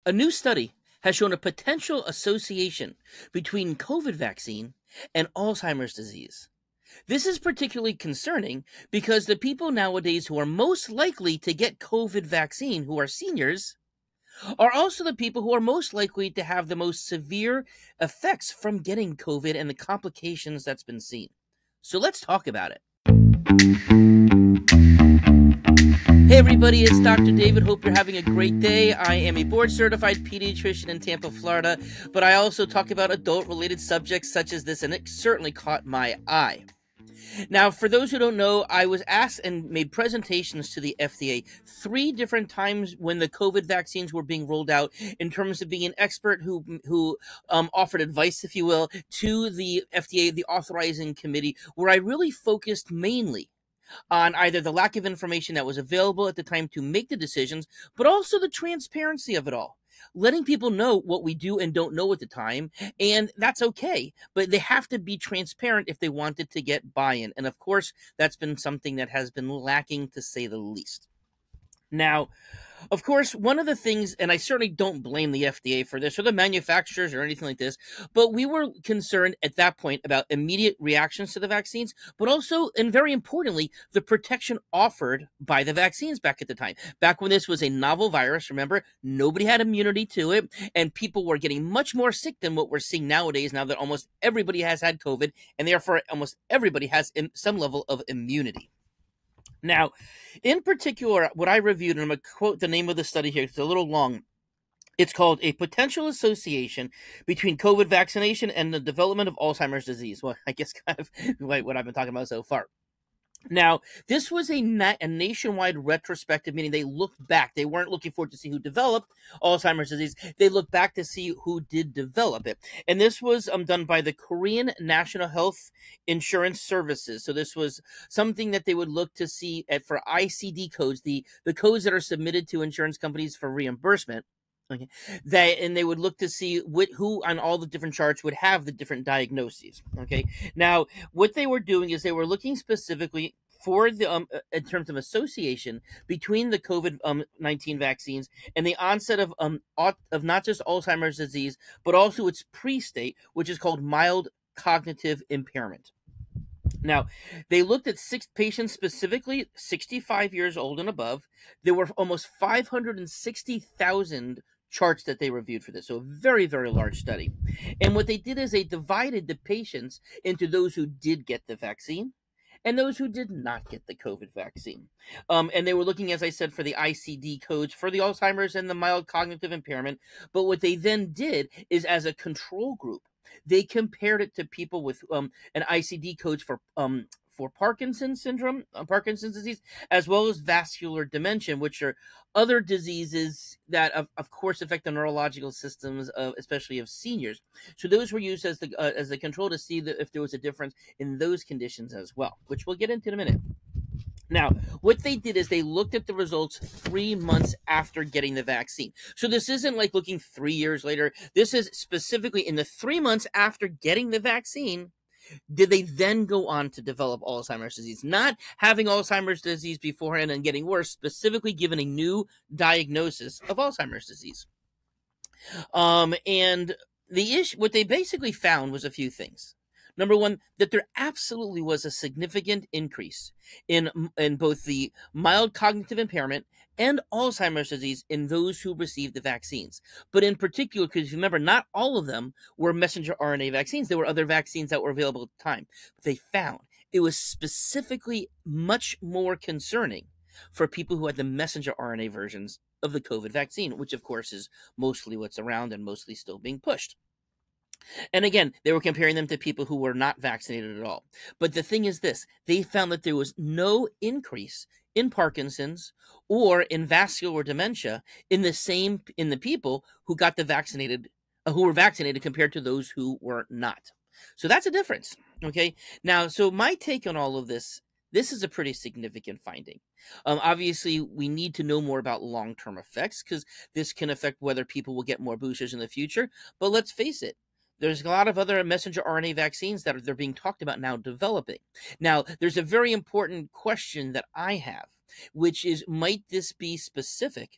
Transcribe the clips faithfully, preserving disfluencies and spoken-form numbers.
A new study has shown a potential association between COVID vaccine and Alzheimer's disease. This is particularly concerning because the people nowadays who are most likely to get COVID vaccine, who are seniors, are also the people who are most likely to have the most severe effects from getting COVID and the complications that's been seen. So let's talk about it. Hey everybody, it's Doctor David. Hope you're having a great day. I am a board-certified pediatrician in Tampa, Florida, but I also talk about adult-related subjects such as this, and it certainly caught my eye. Now, for those who don't know, I was asked and made presentations to the F D A three different times when the COVID vaccines were being rolled out in terms of being an expert who, who um, offered advice, if you will, to the F D A, the authorizing committee, where I really focused mainly on either the lack of information that was available at the time to make the decisions, but also the transparency of it all. Letting people know what we do and don't know at the time, and that's okay, but they have to be transparent if they wanted to get buy-in. And of course, that's been something that has been lacking, to say the least. Now, of course, one of the things, and I certainly don't blame the F D A for this or the manufacturers or anything like this, but we were concerned at that point about immediate reactions to the vaccines, but also, and very importantly, the protection offered by the vaccines back at the time. Back when this was a novel virus, remember, nobody had immunity to it, and people were getting much more sick than what we're seeing nowadays, now that almost everybody has had COVID, and therefore almost everybody has some level of immunity. Now, in particular, what I reviewed, and I'm going to quote the name of the study here, it's a little long. It's called A Potential Association Between COVID Vaccination and the Development of Alzheimer's Disease. Well, I guess kind of what I've been talking about so far. Now, this was a, na a nationwide retrospective, meaning they looked back. They weren't looking forward to see who developed Alzheimer's disease. They looked back to see who did develop it. And this was um, done by the Korean National Health Insurance Services. So this was something that they would look to see at, for I C D codes, the, the codes that are submitted to insurance companies for reimbursement. Okay, they, and they would look to see what, who on all the different charts would have the different diagnoses. Okay, now what they were doing is they were looking specifically for the um, in terms of association between the COVID nineteen vaccines and the onset of um of not just Alzheimer's disease, but also its pre-state, which is called mild cognitive impairment. Now, they looked at six patients specifically, sixty-five years old and above. There were almost five hundred sixty thousand charts that they reviewed for this. So a very, very large study. And what they did is they divided the patients into those who did get the vaccine and those who did not get the COVID vaccine. Um, and they were looking, as I said, for the I C D codes for the Alzheimer's and the mild cognitive impairment. But what they then did is, as a control group, they compared it to people with um, an I C D codes for um, for Parkinson's syndrome, uh, Parkinson's disease, as well as vascular dementia, which are other diseases that, of, of course, affect the neurological systems, of, especially of seniors. So those were used as the uh, as the control to see the, if there was a difference in those conditions as well, which we'll get into in a minute. Now, what they did is they looked at the results three months after getting the vaccine. So this isn't like looking three years later. This is specifically in the three months after getting the vaccine. Did they then go on to develop Alzheimer's disease? Not having Alzheimer's disease beforehand and getting worse, specifically given a new diagnosis of Alzheimer's disease. Um, and the issue, what they basically found was a few things. Number one, that there absolutely was a significant increase in, in both the mild cognitive impairment and Alzheimer's disease in those who received the vaccines. But in particular, because remember, not all of them were messenger R N A vaccines. There were other vaccines that were available at the time. But they found it was specifically much more concerning for people who had the messenger R N A versions of the COVID vaccine, which of course is mostly what's around and mostly still being pushed. And again, they were comparing them to people who were not vaccinated at all. But the thing is this, they found that there was no increase in Parkinson's or in vascular dementia in the same, in the people who got the vaccinated, uh, who were vaccinated compared to those who were not. So that's a difference. Okay. Now, so my take on all of this, this is a pretty significant finding. Um, obviously, we need to know more about long-term effects because this can affect whether people will get more boosters in the future. But let's face it, there's a lot of other messenger R N A vaccines that are they're being talked about now developing. Now, there's a very important question that I have, which is, might this be specific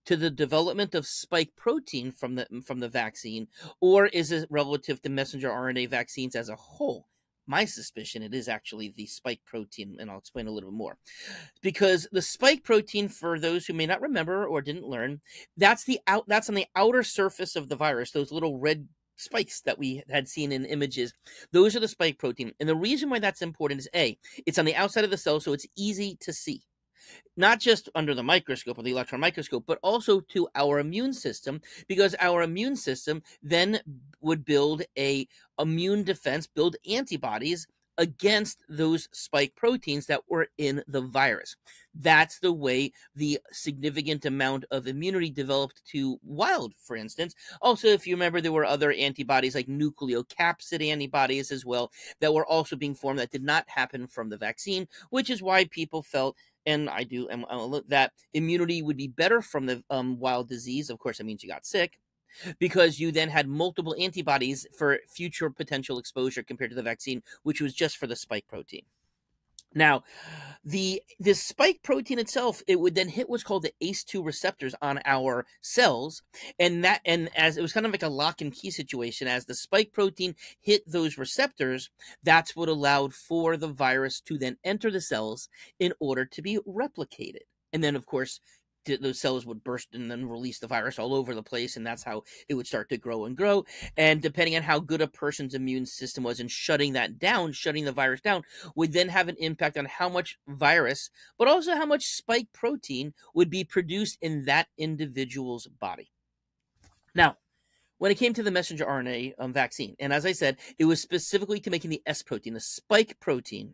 to the development of spike protein from the from the vaccine, or is it relative to messenger R N A vaccines as a whole? My suspicion, it is actually the spike protein, and I'll explain a little bit more. Because the spike protein, for those who may not remember or didn't learn, that's the out that's on the outer surface of the virus, those little red spikes that we had seen in images. Those are the spike protein. And the reason why that's important is A, it's on the outside of the cell, so it's easy to see. Not just under the microscope or the electron microscope, but also to our immune system, because our immune system then would build a immune defense, build antibodies against those spike proteins that were in the virus. That's the way the significant amount of immunity developed to wild, for instance. Also, if you remember, there were other antibodies like nucleocapsid antibodies as well that were also being formed that did not happen from the vaccine, which is why people felt, and I do, and that immunity would be better from the um, wild disease. Of course, that means you got sick, because you then had multiple antibodies for future potential exposure compared to the vaccine, which was just for the spike protein. Now, the this spike protein itself, it would then hit what's called the A C E two receptors on our cells, and that and as it was kind of like a lock and key situation. As the spike protein hit those receptors, that's what allowed for the virus to then enter the cells in order to be replicated. And then, of course, those cells would burst and then release the virus all over the place, and that's how it would start to grow and grow. And depending on how good a person's immune system was in shutting that down, shutting the virus down, would then have an impact on how much virus, but also how much spike protein would be produced in that individual's body. Now, when it came to the messenger R N A um, vaccine, and as I said, it was specifically to making the S protein, the spike protein,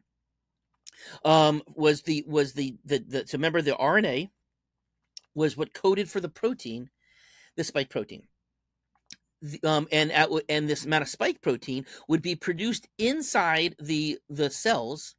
um, was the was the the, the so remember the R N A was what coded for the protein, the spike protein. The, um, and at, and this amount of spike protein would be produced inside the the cells,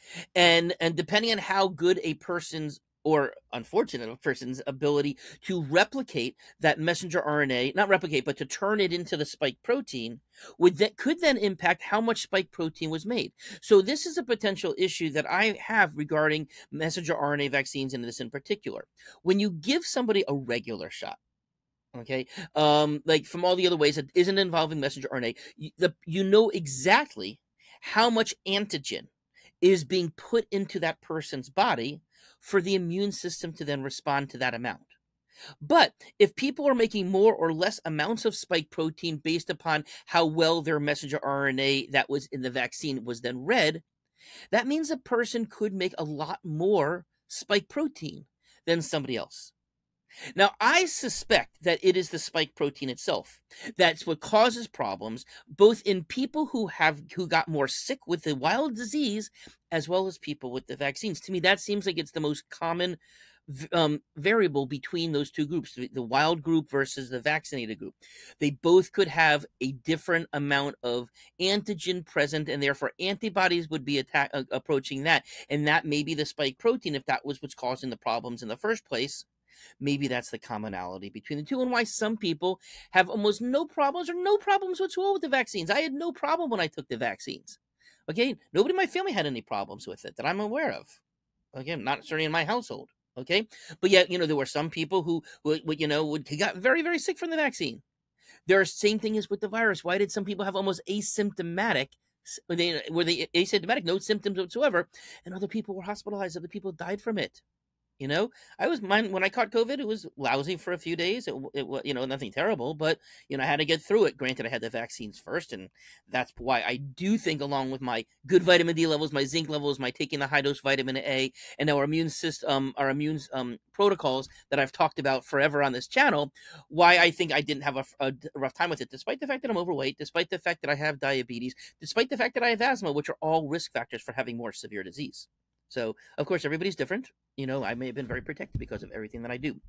and and depending on how good a person's, or unfortunate a person's ability to replicate that messenger R N A, not replicate, but to turn it into the spike protein, would that could then impact how much spike protein was made. So this is a potential issue that I have regarding messenger R N A vaccines, and this in particular. When you give somebody a regular shot, okay, um, like from all the other ways that isn't involving messenger R N A, you, the, you know exactly how much antigen is being put into that person's body for the immune system to then respond to that amount. But if people are making more or less amounts of spike protein based upon how well their messenger R N A that was in the vaccine was then read, that means a person could make a lot more spike protein than somebody else. Now, I suspect that it is the spike protein itself that's what causes problems, both in people who have who got more sick with the wild disease, as well as people with the vaccines. To me, that seems like it's the most common um, variable between those two groups, the, the wild group versus the vaccinated group. They both could have a different amount of antigen present, and therefore antibodies would be attack, uh, approaching that. And that may be the spike protein, if that was what's causing the problems in the first place. Maybe that's the commonality between the two, and why some people have almost no problems or no problems whatsoever with the vaccines. I had no problem when I took the vaccines. Okay, nobody in my family had any problems with it that I'm aware of. Okay, not certainly in my household. Okay, but yet, you know, there were some people who, who, who you know, would, got very, very sick from the vaccine. There's same thing as with the virus. Why did some people have almost asymptomatic? Were they, were they asymptomatic, no symptoms whatsoever, and other people were hospitalized, other people died from it? You know, I was mine when I caught COVID. It was lousy for a few days. It, it was, you know, nothing terrible, but you know, I had to get through it. Granted, I had the vaccines first, and that's why I do think, along with my good vitamin D levels, my zinc levels, my taking the high dose vitamin A, and our immune system, um, our immune um, protocols that I've talked about forever on this channel, why I think I didn't have a, a rough time with it, despite the fact that I'm overweight, despite the fact that I have diabetes, despite the fact that I have asthma, which are all risk factors for having more severe disease. So, of course, everybody's different. You know, I may have been very protected because of everything that I do.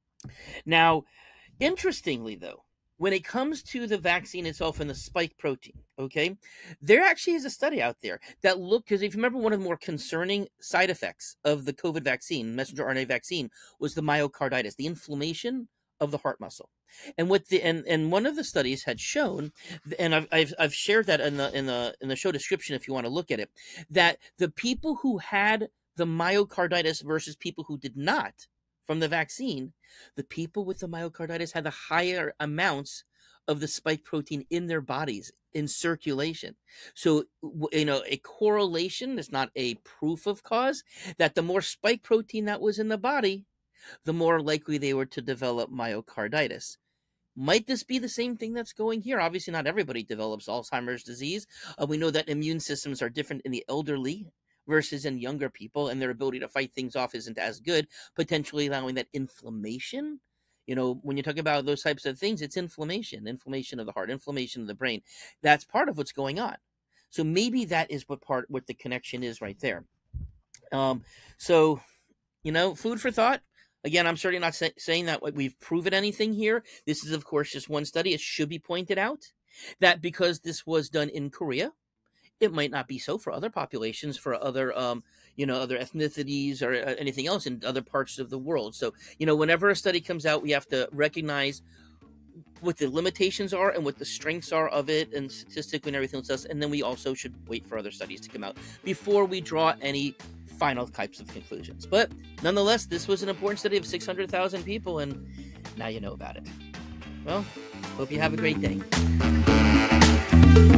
Now, interestingly, though, when it comes to the vaccine itself and the spike protein, okay, there actually is a study out there that looked, because if you remember, one of the more concerning side effects of the COVID vaccine, messenger R N A vaccine, was the myocarditis, the inflammation of the heart muscle. And what the and, and one of the studies had shown, and I've, I've I've shared that in the in the in the show description if you want to look at it, that the people who had the myocarditis versus people who did not, from the vaccine, the people with the myocarditis had the higher amounts of the spike protein in their bodies in circulation. So, you know, a correlation is not a proof of cause, that the more spike protein that was in the body, the more likely they were to develop myocarditis. Might this be the same thing that's going here? Obviously, not everybody develops Alzheimer's disease. Uh, we know that immune systems are different in the elderly versus in younger people, and their ability to fight things off isn't as good, potentially allowing that inflammation. You know, when you talk about those types of things, it's inflammation, inflammation of the heart, inflammation of the brain. That's part of what's going on. So maybe that is what part, what the connection is right there. Um, so, you know, food for thought. Again, I'm certainly not say, saying that we've proven anything here. This is, of course, just one study. It should be pointed out that because this was done in Korea, it might not be so for other populations, for other, um, you know, other ethnicities or anything else in other parts of the world. So, you know, whenever a study comes out, we have to recognize what the limitations are and what the strengths are of it, and statistically and everything else. And then we also should wait for other studies to come out before we draw any final types of conclusions. But nonetheless, this was an important study of six hundred thousand people, and now you know about it. Well, hope you have a great day.